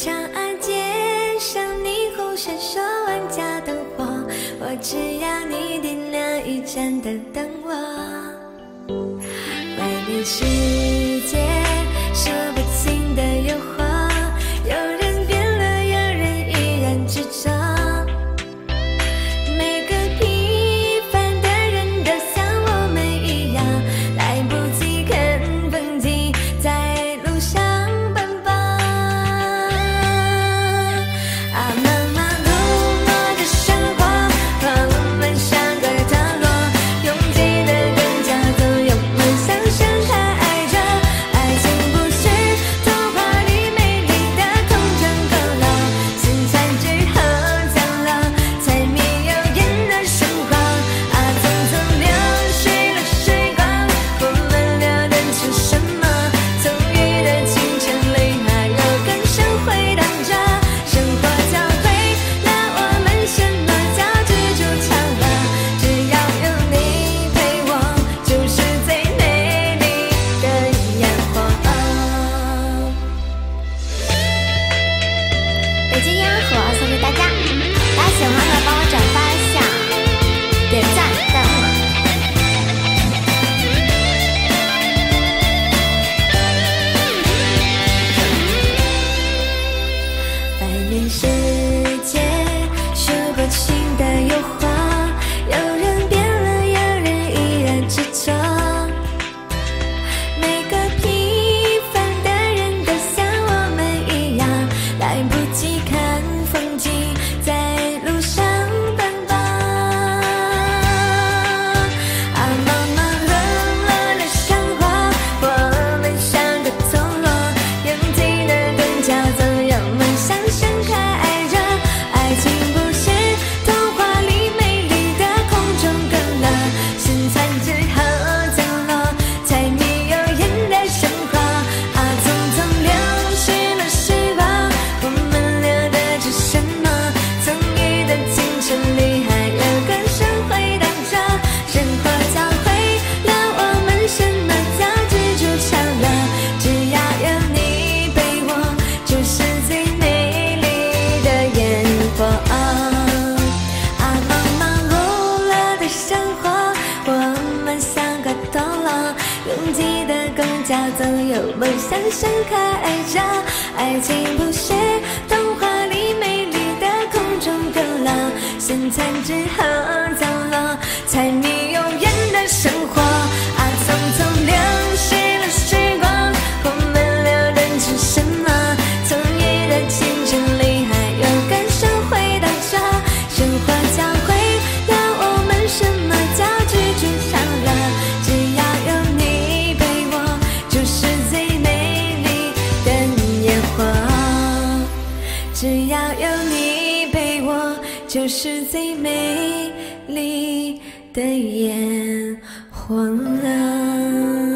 长安街上霓虹闪烁万家灯火，我只要你点亮一盏的灯我。外面世界说不清的诱惑，有人变了，有人依然执着。每个平凡的人都像我们一样，来不及看风景，在路上奔跑。啊，忙忙碌碌的生活，我们像个陀螺，拥挤的人家总有梦想盛开着。爱情不是童话里美丽的空中阁楼，星辰之后降落，柴米油盐的生活。啊，匆匆流逝了时光，我们留的是什么？曾遇的青春里还有更深回荡着，生活教会了我们什么叫知足常乐。只要有你陪我，就是最美丽的烟火。北京烟火送给大家，大家喜欢的帮我转发一下，点赞弹幕。外面世界数不清的诱惑，有人变了，有人依然执着。每个平凡的人都像我们一样，来不及看风景，在路上奔跑。啊，忙忙碌碌的生活，我们像个陀螺，拥挤的灯角总有梦想盛开着。爱情不是童话里美丽的空中阁楼，星辰之后降落，柴米油盐的生活。啊，匆匆流逝了时光，我们留的是什么？曾遇的青春里还有更深回荡着，生活教会了我们什么叫知足常乐。只要有你陪我，就是最美丽的烟火。啊，忙忙碌碌的生活，我们像个陀螺，拥挤的公交总有梦想盛开着。爱情不是童话里美丽的空中阁楼，星辰之后降落，柴米油盐的生活。啊，匆匆流逝了时光，我们留的是什么？曾遇的青春里还有更深回荡着，生活教会了我们什么叫知足常乐。只要有你陪我，就是最美丽的烟火。只要有你陪我，就是最美丽的烟火。